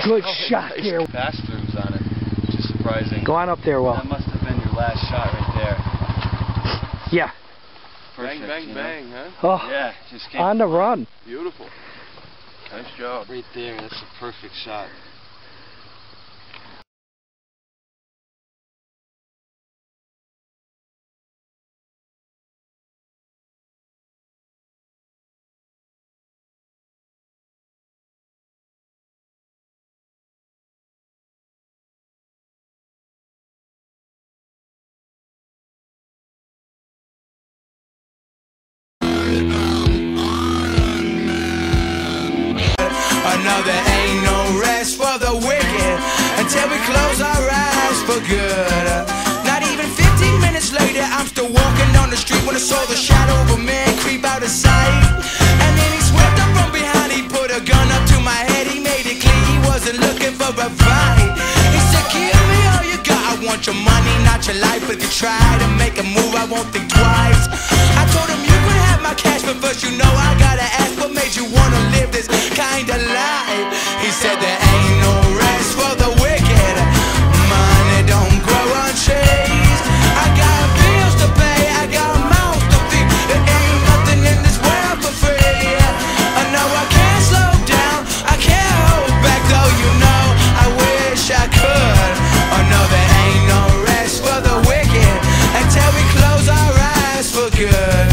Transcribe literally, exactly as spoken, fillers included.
Good oh, shot nice. there. Pass-throughs on it, which is surprising. Go on up there, Will. That must have been your last shot right there. Yeah. Perfect, bang, bang, you know? bang, huh? Oh, Yeah, just came on the run. Beautiful. Nice job. right there. That's a perfect shot. No, there ain't no rest for the wicked until we close our eyes for good. Not even fifteen minutes later, I'm still walking down the street when I saw the shadow of a man creep out of sight. And then he swept up from behind, he put a gun up to my head, he made it clear he wasn't looking for a fight. He said, give me all you got, I want your money, not your life. If you try to make a move, I won't think twice. I told him you could have my cash, but first you know I gotta ask, what made you wanna live this kind of life? He said there ain't no rest for the wicked, money don't grow on trees. I got bills to pay, I got mouths to feed, there ain't nothing in this world for free. I know I can't slow down, I can't hold back, though you know I wish I could. Oh no, there ain't no rest for the wicked until we close our eyes for good.